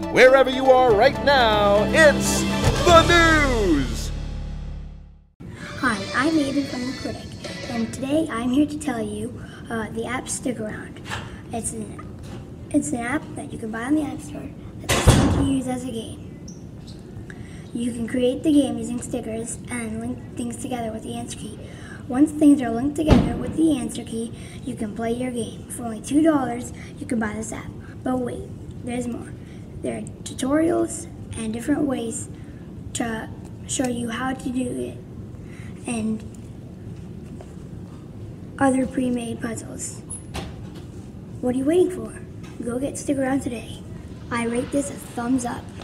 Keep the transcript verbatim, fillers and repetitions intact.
Wherever you are right now, it's the news! Hi, I'm Aiden from the Critic, and today I'm here to tell you uh, the app Stick Around. It's an, it's an app that you can buy on the App Store that's fun to use as a game. You can create the game using stickers and link things together with the answer key. Once things are linked together with the answer key, you can play your game. For only two dollars, you can buy this app. But wait, there's more. There are tutorials and different ways to show you how to do it and other pre-made puzzles. What are you waiting for? Go get Stick Around today. I rate this a thumbs up.